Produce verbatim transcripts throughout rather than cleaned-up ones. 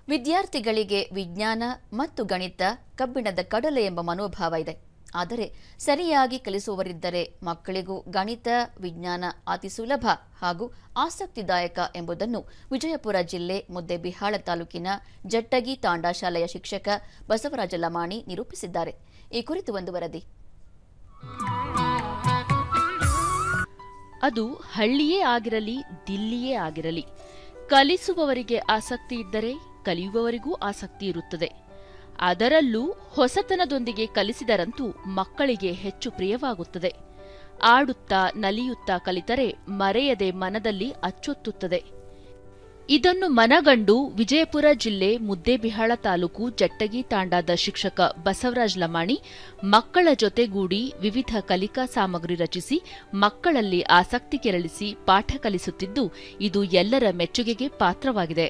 ವಿದ್ಯಾರ್ಥಿಗಳಿಗೆ ವಿಜ್ಞಾನ ಮತ್ತು ಗಣಿತ ಕಬ್ಬಿಣದ ಕಡಲೆ ಎಂಬ ಮನೋಭಾವ ಇದೆ. ಆದರೆ ಸರಿಯಾಗಿ ಕಲಿಸುವವರಿದ್ದರೆ ಮಕ್ಕಳಿಗೂ ಗಣಿತ ವಿಜ್ಞಾನ ಅತಿ ಸುಲಭ ಹಾಗೂ ಆಸಕ್ತಿದಾಯಕ ಎಂಬುದನ್ನು ವಿಜಯಪುರ ಜಿಲ್ಲೆ ಮುದ್ದೇಬಿಹಾಳ ತಾಲೂಕಿನ ಜಟ್ಟಗಿ ತಾಂಡಾ ಶಾಲೆಯ ಶಿಕ್ಷಕ ಬಸವರಾಜ ಲಮಾಣಿ ನಿರೂಪಿಸಿದ್ದಾರೆ. ಈ ಕುರಿತು ಒಂದು ವರದಿ. ಅದು ಹಳ್ಳಿಯೇ ಆಗಿರಲಿ ದಿಲ್ಲಿಯೇ ಆಗಿರಲಿ, ಕಲಿಸುವವರಿಗೆ ಆಸಕ್ತಿ ಇದ್ದರೆ ಕಲಿಯುವವರಿಗೂ ಆಸಕ್ತಿ ಇರುತ್ತದೆ. ಅದರಲ್ಲೂ ಹೊಸತನದೊಂದಿಗೆ ಕಲಿಸಿದರಂತೂ ಮಕ್ಕಳಿಗೆ ಹೆಚ್ಚು ಪ್ರಿಯವಾಗುತ್ತದೆ. ಆಡುತ್ತಾ ನಲಿಯುತ್ತಾ ಕಲಿತರೆ ಮರೆಯದೆ ಮನದಲ್ಲಿ ಅಚ್ಚೊತ್ತುತ್ತದೆ. ಇದನ್ನು ಮನಗಂಡು ವಿಜಯಪುರ ಜಿಲ್ಲೆ ಮುದ್ದೇಬಿಹಾಳ ತಾಲೂಕು ಜಟ್ಟಗಿ ತಾಂಡಾದ ಶಿಕ್ಷಕ ಬಸವರಾಜ ಲಮಾಣಿ ಮಕ್ಕಳ ಜೊತೆಗೂಡಿ ವಿವಿಧ ಕಲಿಕಾ ಸಾಮಗ್ರಿ ರಚಿಸಿ ಮಕ್ಕಳಲ್ಲಿ ಆಸಕ್ತಿ ಕೆರಳಿಸಿ ಪಾಠ ಕಲಿಸುತ್ತಿದ್ದು ಇದು ಎಲ್ಲರ ಮೆಚ್ಚುಗೆಗೆ ಪಾತ್ರವಾಗಿದೆ.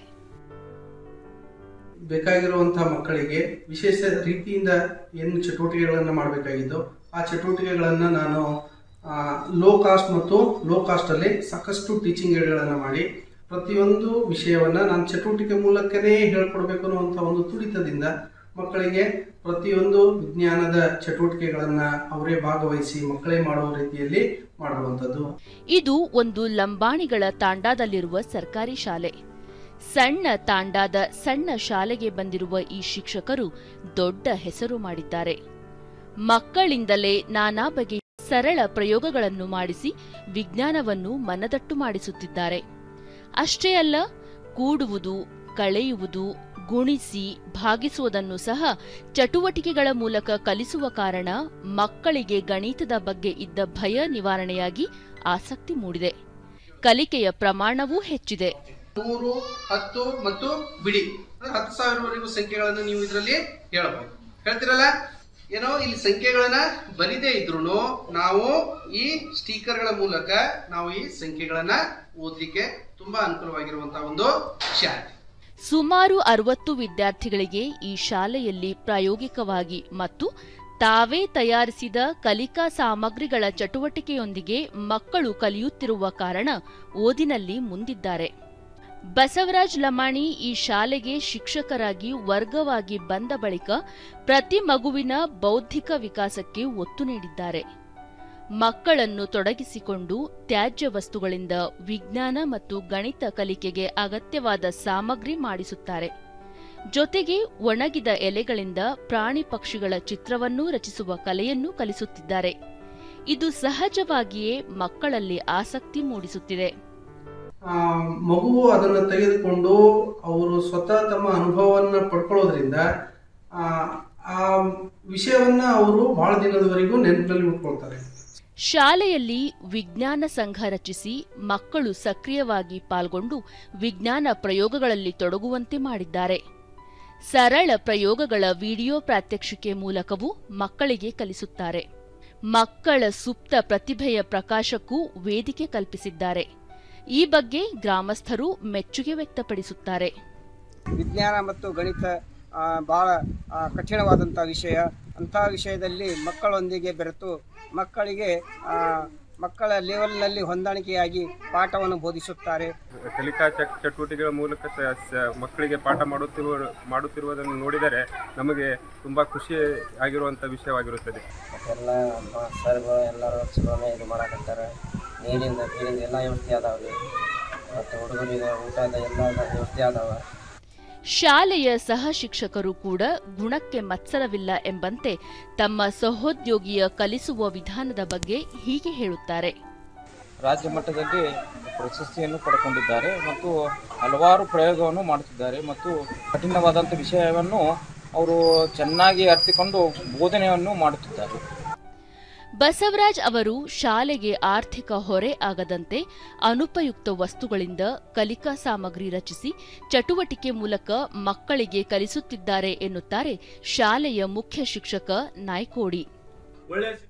ಬೇಕಾಗಿರುವಂತಹ ಮಕ್ಕಳಿಗೆ ವಿಶೇಷ ರೀತಿಯಿಂದ ಏನು ಚಟುವಟಿಕೆಗಳನ್ನು ಮಾಡಬೇಕಾಗಿದ್ದು ಆ ಚಟುವಟಿಕೆಗಳನ್ನು ನಾನು ಲೋ ಕಾಸ್ಟ್ ಮತ್ತು ಲೋ ಕಾಸ್ಟ್ ಅಲ್ಲಿ ಸಾಕಷ್ಟು ಟೀಚಿಂಗ್ ಏಡ್ಗಳನ್ನು ಮಾಡಿ ಪ್ರತಿಯೊಂದು ವಿಷಯವನ್ನ ನಾನು ಚಟುವಟಿಕೆ ಮೂಲಕನೇ ಹೇಳ್ಕೊಡ್ಬೇಕು ಅನ್ನುವಂಥ ಒಂದು ತುಡಿತದಿಂದ ಮಕ್ಕಳಿಗೆ ಪ್ರತಿಯೊಂದು ವಿಜ್ಞಾನದ ಚಟುವಟಿಕೆಗಳನ್ನ ಅವರೇ ಭಾಗವಹಿಸಿ ಮಕ್ಕಳೇ ಮಾಡುವ ರೀತಿಯಲ್ಲಿ ಮಾಡುವಂಥದ್ದು. ಇದು ಒಂದು ಲಂಬಾಣಿಗಳ ತಾಂಡಾದಲ್ಲಿರುವ ಸರ್ಕಾರಿ ಶಾಲೆ. ಸಣ್ಣ ತಾಂಡಾದ ಸಣ್ಣ ಶಾಲೆಗೆ ಬಂದಿರುವ ಈ ಶಿಕ್ಷಕರು ದೊಡ್ಡ ಹೆಸರು ಮಾಡಿದ್ದಾರೆ. ಮಕ್ಕಳಿಂದಲೇ ನಾನಾ ಬಗೆಯ ಸರಳ ಪ್ರಯೋಗಗಳನ್ನು ಮಾಡಿಸಿ ವಿಜ್ಞಾನವನ್ನು ಮನದಟ್ಟು ಮಾಡಿಸುತ್ತಿದ್ದಾರೆ. ಅಷ್ಟೇ ಅಲ್ಲ, ಕೂಡುವುದು, ಕಳೆಯುವುದು, ಗುಣಿಸಿ ಭಾಗಿಸುವುದನ್ನು ಸಹ ಚಟುವಟಿಕೆಗಳ ಮೂಲಕ ಕಲಿಸುವ ಕಾರಣ ಮಕ್ಕಳಿಗೆ ಗಣಿತದ ಬಗ್ಗೆ ಇದ್ದ ಭಯ ನಿವಾರಣೆಯಾಗಿ ಆಸಕ್ತಿ ಮೂಡಿದೆ. ಕಲಿಕೆಯ ಪ್ರಮಾಣವೂ ಹೆಚ್ಚಿದೆ. ನೂರು, ಹತ್ತು ಮತ್ತು ಬಿಡಿ ಹತ್ತು ಸಾವಿರವರೆಗೂ ಸಂಖ್ಯೆಗಳನ್ನು ನೀವು ಇದರಲ್ಲಿ ಹೇಳಬಹುದು. ಹೇಳ್ತಿರಲ್ಲ, ಏನೋ ಇಲ್ಲಿ ಸಂಖ್ಯೆಗಳನ್ನ ಬರಿದೇ ಇದ್ರು ನಾವು ಈ ಸ್ಟಿಕರ್ಗಳ ಮೂಲಕ ನಾವು ಈ ಸಂಖ್ಯೆಗಳನ್ನ ಓದಲಿಕ್ಕೆ ತುಂಬಾ ಅನುಕೂಲವಾಗಿರುವಂತಹ ಒಂದು ಶಾಲೆ. ಸುಮಾರು ಅರವತ್ತು ವಿದ್ಯಾರ್ಥಿಗಳಿಗೆ ಈ ಶಾಲೆಯಲ್ಲಿ ಪ್ರಾಯೋಗಿಕವಾಗಿ ಮತ್ತು ತಾವೇ ತಯಾರಿಸಿದ ಕಲಿಕಾ ಸಾಮಗ್ರಿಗಳ ಚಟುವಟಿಕೆಯೊಂದಿಗೆ ಮಕ್ಕಳು ಕಲಿಯುತ್ತಿರುವ ಕಾರಣ ಓದಿನಲ್ಲಿ ಮುಂದಿದ್ದಾರೆ. ಬಸವರಾಜ ಲಮಾಣಿ ಈ ಶಾಲೆಗೆ ಶಿಕ್ಷಕರಾಗಿ ವರ್ಗವಾಗಿ ಬಂದ ಬಳಿಕ ಪ್ರತಿ ಮಗುವಿನ ಬೌದ್ಧಿಕ ವಿಕಾಸಕ್ಕೆ ಒತ್ತು ನೀಡಿದ್ದಾರೆ. ಮಕ್ಕಳನ್ನು ತೊಡಗಿಸಿಕೊಂಡು ತ್ಯಾಜ್ಯ ವಸ್ತುಗಳಿಂದ ವಿಜ್ಞಾನ ಮತ್ತು ಗಣಿತ ಕಲಿಕೆಗೆ ಅಗತ್ಯವಾದ ಸಾಮಗ್ರಿ ಮಾಡಿಸುತ್ತಾರೆ. ಜೊತೆಗೆ ಒಣಗಿದ ಎಲೆಗಳಿಂದ ಪ್ರಾಣಿ ಪಕ್ಷಿಗಳ ಚಿತ್ರವನ್ನೂ ರಚಿಸುವ ಕಲೆಯನ್ನು ಕಲಿಸುತ್ತಿದ್ದಾರೆ. ಇದು ಸಹಜವಾಗಿಯೇ ಮಕ್ಕಳಲ್ಲಿ ಆಸಕ್ತಿ ಮೂಡಿಸುತ್ತಿದೆ. ಮಗುವು ಅದನ್ನು ತೆಗೆದುಕೊಂಡು ಅವರು ಸ್ವತಃ ತಮ್ಮ ಅನುಭವವನ್ನು ಪಡ್ಕೊಳ್ಳೋದ್ರಿಂದ ಆ ವಿಷಯವನ್ನ ಅವರು ಬಹಳ ದಿನದವರೆಗೂ ನೆನಪಿನಲ್ಲಿ ಉಟ್ಕೊಳ್ತಾರೆ. ಶಾಲೆಯಲ್ಲಿ ವಿಜ್ಞಾನ ಸಂಘ ರಚಿಸಿ ಮಕ್ಕಳು ಸಕ್ರಿಯವಾಗಿ ಪಾಲ್ಗೊಂಡು ವಿಜ್ಞಾನ ಪ್ರಯೋಗಗಳಲ್ಲಿ ತೊಡಗುವಂತೆ ಮಾಡಿದ್ದಾರೆ. ಸರಳ ಪ್ರಯೋಗಗಳ ವಿಡಿಯೋ ಪ್ರಾತ್ಯಕ್ಷಿಕೆ ಮೂಲಕವೂ ಮಕ್ಕಳಿಗೆ ಕಲಿಸುತ್ತಾರೆ. ಮಕ್ಕಳ ಸುಪ್ತ ಪ್ರತಿಭೆಯ ಪ್ರಕಾಶಕ್ಕೂ ವೇದಿಕೆ ಕಲ್ಪಿಸಿದ್ದಾರೆ. ಈ ಬಗ್ಗೆ ಗ್ರಾಮಸ್ಥರು ಮೆಚ್ಚುಗೆ ವ್ಯಕ್ತಪಡಿಸುತ್ತಾರೆ. ವಿಜ್ಞಾನ ಮತ್ತು ಗಣಿತ ಬಹಳ ಕಠಿಣವಾದಂಥ ವಿಷಯ. ಅಂತಹ ವಿಷಯದಲ್ಲಿ ಮಕ್ಕಳೊಂದಿಗೆ ಬೆರೆತು ಮಕ್ಕಳಿಗೆ ಮಕ್ಕಳ ಲೆವೆಲ್ನಲ್ಲಿ ಹೊಂದಾಣಿಕೆಯಾಗಿ ಪಾಠವನ್ನು ಬೋಧಿಸುತ್ತಾರೆ. ಕಲಿಕಾ ಚಟುವಟಿಕೆಗಳ ಮೂಲಕ ಮಕ್ಕಳಿಗೆ ಪಾಠ ಮಾಡುತ್ತಿರುವ ಮಾಡುತ್ತಿರುವುದನ್ನು ನೋಡಿದರೆ ನಮಗೆ ತುಂಬ ಖುಷಿ ಆಗಿರುವಂಥ ವಿಷಯವಾಗಿರುತ್ತದೆ. ಎಲ್ಲ ಸರ್ಗಳು ಎಲ್ಲರೂ ಚಲೋನೇ ಇದು ಮಾಡಕತ್ತಾರೆ. ನೀರಿಂದ ನೀರಿಂದ ಎಲ್ಲ ವ್ಯವಸ್ಥೆ ಅದಾವೆ ಮತ್ತು ಹುಡುಗರಿಗೆ ಊಟದ ಎಲ್ಲ ವ್ಯವಸ್ಥೆ ಅದಾವ. ಶಾಲೆಯ ಸಹ ಶಿಕ್ಷಕರು ಕೂಡ ಗುಣಕ್ಕೆ ಮತ್ಸರವಿಲ್ಲ ಎಂಬಂತೆ ತಮ್ಮ ಸಹೋದ್ಯೋಗಿಯ ಕಲಿಸುವ ವಿಧಾನದ ಬಗ್ಗೆ ಹೀಗೆ ಹೇಳುತ್ತಾರೆ. ರಾಜ್ಯ ಮಟ್ಟದಲ್ಲಿ ಪ್ರಶಸ್ತಿಯನ್ನು ಪಡ್ಕೊಂಡಿದ್ದಾರೆ ಮತ್ತು ಹಲವಾರು ಪ್ರಯೋಗವನ್ನು ಮಾಡುತ್ತಿದ್ದಾರೆ ಮತ್ತು ಕಠಿಣವಾದಂಥ ವಿಷಯವನ್ನು ಅವರು ಚೆನ್ನಾಗಿ ಅರ್ಥಿಕೊಂಡು ಬೋಧನೆಯನ್ನು ಮಾಡುತ್ತಿದ್ದಾರೆ. ಬಸವರಾಜ್ ಅವರು ಶಾಲೆಗೆ ಆರ್ಥಿಕ ಹೊರೆ ಆಗದಂತೆ ಅನುಪಯುಕ್ತ ವಸ್ತುಗಳಿಂದ ಕಲಿಕಾ ಸಾಮಗ್ರಿ ರಚಿಸಿ ಚಟುವಟಿಕೆ ಮೂಲಕ ಮಕ್ಕಳಿಗೆ ಕಲಿಸುತ್ತಿದ್ದಾರೆ ಎನ್ನುತ್ತಾರೆ ಶಾಲೆಯ ಮುಖ್ಯ ಶಿಕ್ಷಕ ನಾಯ್ಕೋಡಿ.